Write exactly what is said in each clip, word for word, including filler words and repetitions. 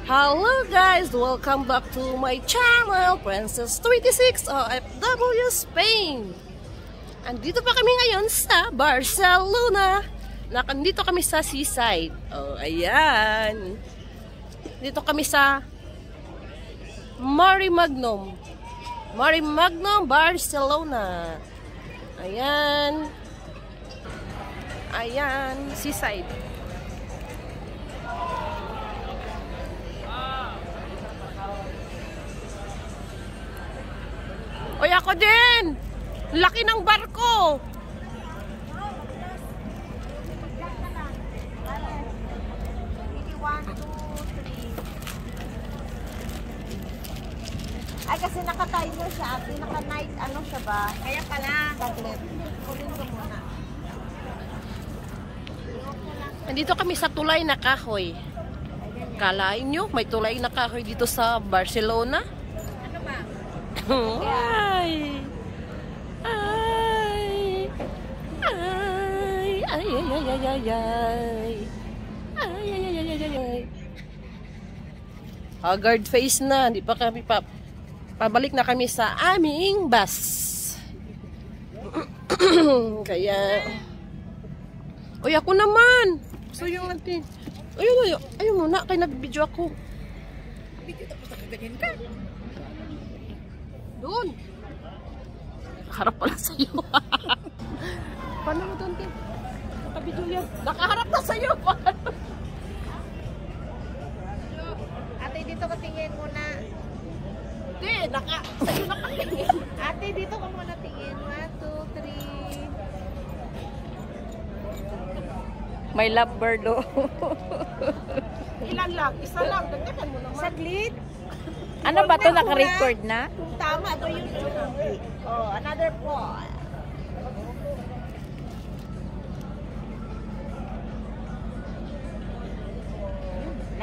Hello guys! Welcome back to my channel, Princess twenty-six O F W Spain. Andito pa kami ngayon sa Barcelona. Nakandito kami sa seaside. Oh, ayan. Dito kami sa Maremagnum. Maremagnum, Barcelona. Ayan. Ayan, seaside. Oy, ako din! Laki ng barko! Ay, kasi naka-timer siya. Naka-night, ano siya ba? Kaya pala. Taglet. Kunin ko muna. Nandito kami sa tulay na kahoy. Kalain nyo, may tulay na kahoy dito sa Barcelona. Ano ba? Ay! Ay! Ay! Ay! Ay! Ay! Ay! Ay! Ay! Ay! Ay! Ay! Ay! Ay! Haggard face na. Hindi pa kami pa pabalik na kami sa aming bus. Kaya Uy, ako naman. So yung natin. Ayun, ayun. Ayun muna. Kaya nag-video ako. Video tapos nakaganyan ka. Doon. Nakaharap pala sa'yo. Paano mo doon, Tim? Nakabidyo yan. Nakaharap na sa'yo. Ate, dito ka tingin muna. Hindi, naka, sa'yo nakatingin. Ate, dito ka muna tingin. One, two, three. May love bird, oh. Ilan lang? Isa lang. Dagdagan mo naman. Saglit. Ano ba ito? Naka-record na? Tama to yung oh, another point. Na.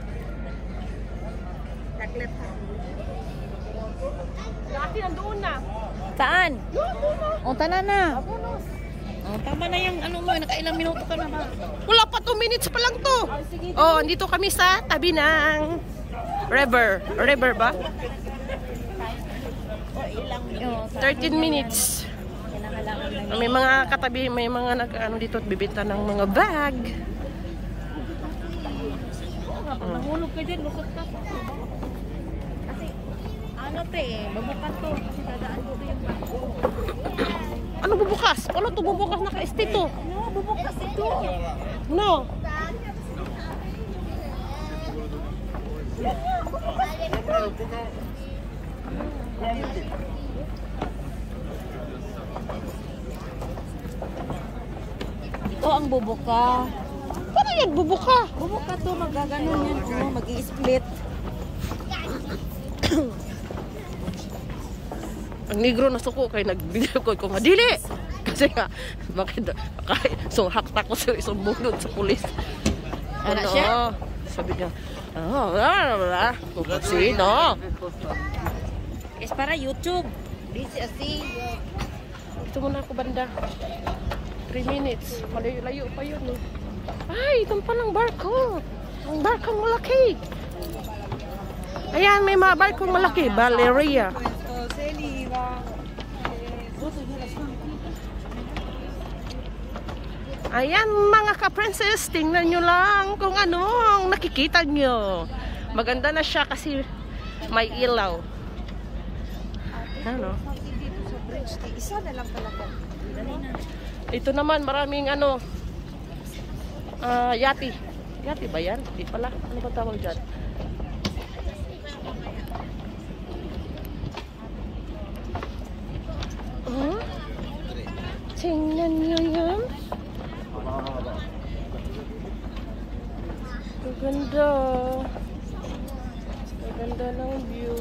Saglit ha. Dati nandoon na. Saan? O, tala na. Bonus. O, tama na yung ano mo. Nakailang minuto ka na ba? Wala pa two minutes pa lang to. Oh, andito kami sa tabi ng river. River ba? thirteen minutes. May mga katabi, may mga nag ano dito at bibenta ng mga bag. Nahulog ka dyan. Lusot ka. Kasi, ano te, babukas to. Kasi dadaan ko yung bako. Ano bubukas? Ano to bubukas? Naka-stay to. No, bubukas ito. No. Ito ang bubuka. Paano yan bubuka? Bubuka to, magaganon yan. O, mag-i-split. Ang negro na suko kay nagbigay ko ko madili. Kasi nga bakit kay so hakta ko sa isang bunod sa pulis. Ano Ano? siya? Sabi niya, oh, wala, wala. Kung sino? Es para YouTube. Busy asi. Ito muna ako banda. three minutes. Malayo-layo pa yun eh. Ay, ito palang barko. Ang barkong malaki. Ayan, may mga barkong malaki. Valeria. Ayan mga ka-princess, tingnan nyo lang kung ano ang nakikita nyo. Maganda na siya kasi may ilaw. Ano? Isa na lang talaga. Ito naman maraming ano, uh, yati. Yati ba yan? Di pala. Ano ba tawag dyan? Huh? Tingnan nyo yan. Maganda. Maganda ng view.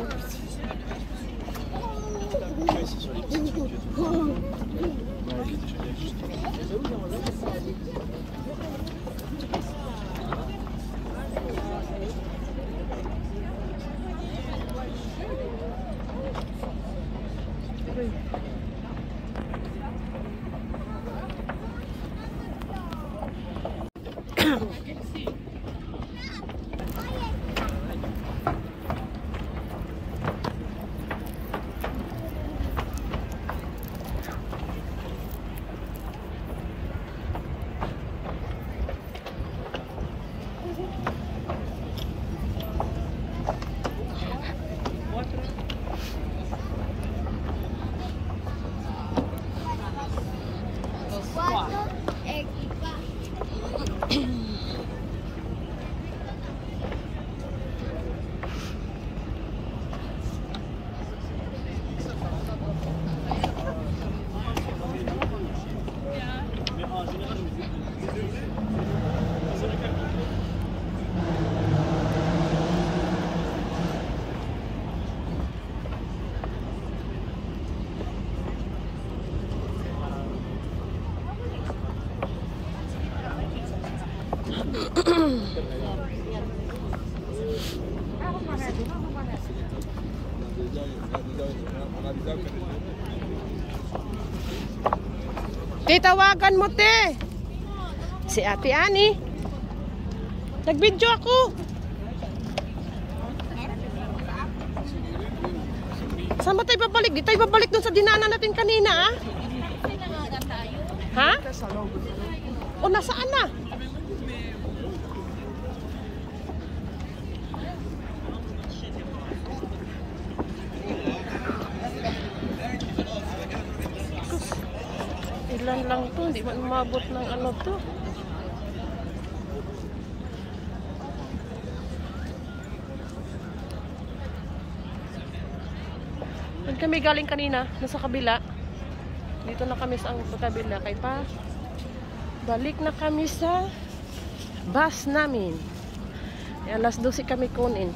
Titawagan mo, te. Si Ate Ani. Nag-video ako. Saan ba tayo babalik? Di tayo babalik doon sa dinaanan natin kanina, ah? Ha? O, nasaan na? Ilan lang to, hindi man umabot ng ano to. Saan kami galing kanina? Nasa kabila. Dito na kami sa, sa kabila. Kaya pa, balik na kami sa bus namin. E, alas dose kami kunin.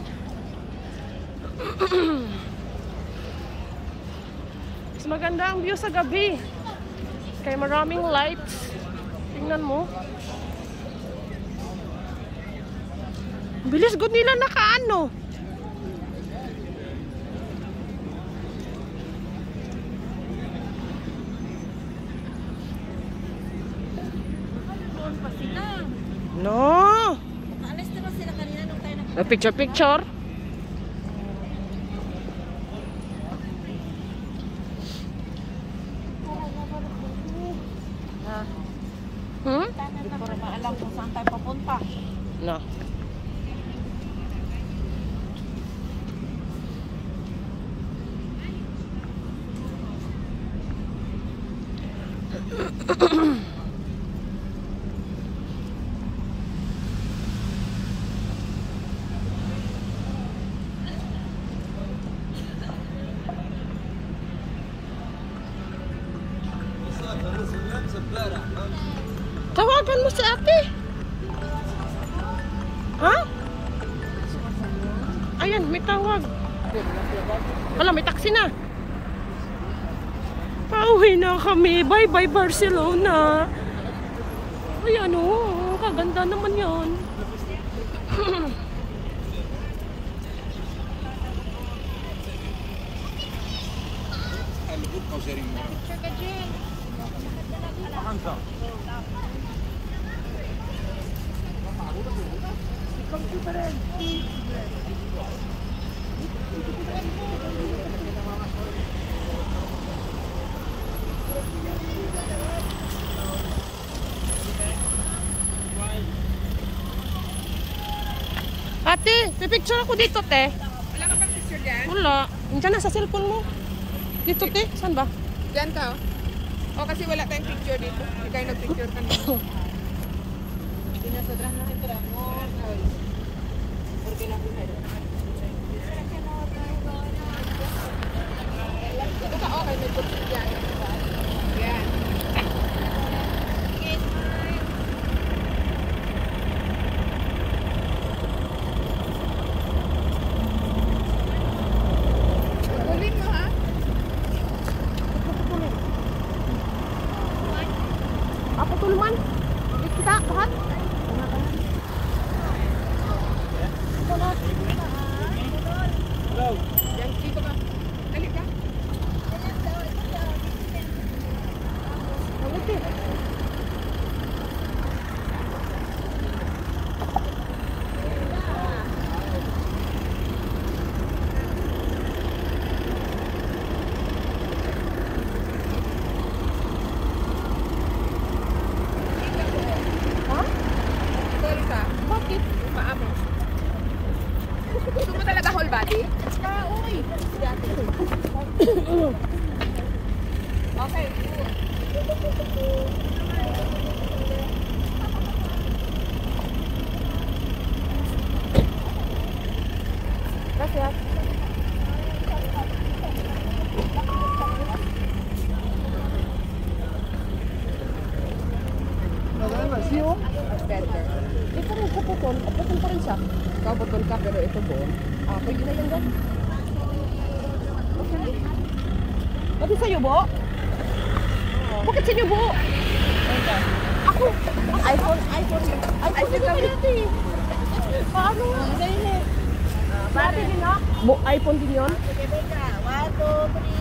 Mas maganda ang view sa gabi. Kaya maraming lights. Tingnan mo. Bilis good nila nakaano. No. Alas na ba sila kanina nung tayo na... Picture picture. Hmm? Hindi ko rin maalam kung saan tayo papunta. No. Tawagan mo si ate. Ha? Ayan, may tawag. Wala, may taxi na. Pauwi na kami. Bye-bye Barcelona. Ayan o, kaganda naman yan. Ate, may picture ako dito, te. Wala ka pang picture dyan? Wala. Nandiyan na sa cellphone mo. Dito, te. Saan ba? Dyan ka oh. O kasi wala tayong picture dito. Hindi kayo nag-picture kanina. Pinasodrahan na ito lang. Porque lang pinay. Ito ka okay, may picture dyan. Yan. Kuling mo ha? Apa tuluman? Kita, kahat? Hello. Yan, dito ka. Dali ka. Mabuti. Ha? Sorry ka. Bakit? Paa mo. Gusto mo talaga whole body? Ah, uy. Okay. Gracias. Better. Ito rin sa putol. At putol pa rin siya. Ikaw butol ka pero ito buon. Ah, pwede na yan, gan. Okay. Pati sa'yo, Bo? Bakit sa'yo, Bo? Ako. iPhone, iPhone. iPhone din kami natin. Paano nga? Dahil eh. Sabi din ha? Bo, iPhone din yun? Sige, Beka. One, One, two,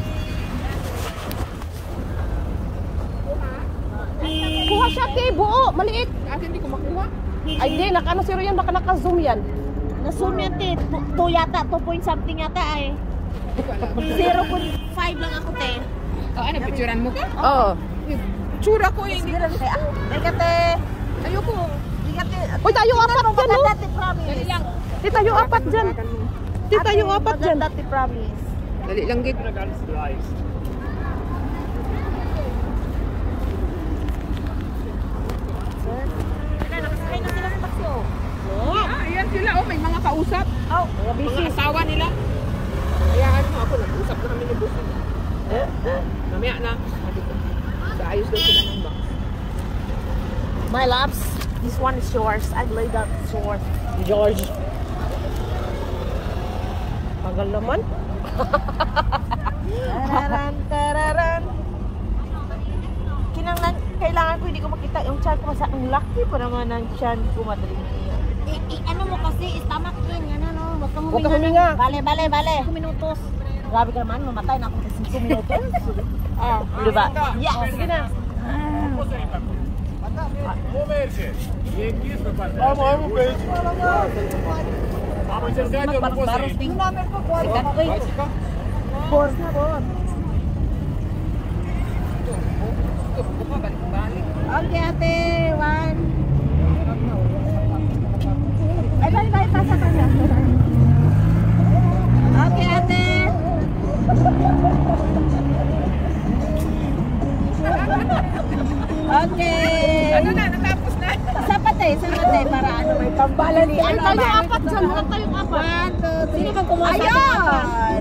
three. Kuha siya, Kay. Buo. Maliit. Ate, hindi ko makuha. Ay, di. Naka, ano, zero yan. Baka naka-zoom yan. Na-zoom yan, te. two yata, two point something yata ay. zero point five lang ako, te. Oh, ano, picturean mo ka? Oo. Tsura ko eh. Sige lang, te. Ah, teka, te. Ayoko. Teka, te. Uy, tayo apat dyan, no? Maganda, te, promise. Dali lang. Di tayo apat dyan. Di tayo Ate, apat dyan. maganda, te, promise. Dali lang, git. Nakasakay na sila ng taxi, oh. Ah, ayan sila. Oh, may mga kausap. Oh, Mga asawa nila. Hayaan mo ako. Nag-usap na kami ni Boss. Mamaya na. Sabi ko. Ayos daw sila ng box. my loves, this one is yours. I believe that it's yours. George. Tagal naman. Tararan, tararan. Kinanglan, kailangan ko, hindi ko makita yung chan ko. Masa, ang laki pa naman ng chan ko, madaling niya. I, i, ano mo kasi, stomach in, yan ano, huwag kang Huwag huminga. kang huminga. Bale, bale, bale. ng minutos. Grabe ka naman, mamatay na ako sa five minutos. Ah, Diba? Yeah, sige na. Magbaros din. Sikat ko eh. Por favor. Okay, ate. One. Ay, bye, bye. Pasa ka na. Okay, ate. Okay. ano na, natapos na. Sapat eh, sapat eh. Para ano, may pambalan ni ano. Tayo ba? apat dyan. Huwag tayo apat. One, two, three. Sino bang kumuha sa akin? Ayun!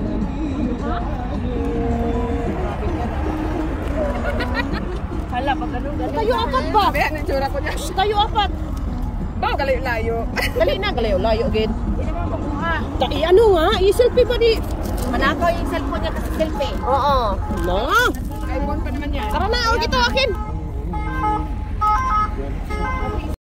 Hala, pag ganun, ganun. Tayo apat ba? Sabi, ano yung tsura ko niya? Tayo apat. Bao, kalayo-layo. Dali na. Galayo. Layo again. Hindi naman makuha. Taki, ano nga? I-selfie pa di. Manakaw yung cellphone niya kasi selfie. Oo. Na. iPhone pa naman yan. Tara na. Huwag ito akin.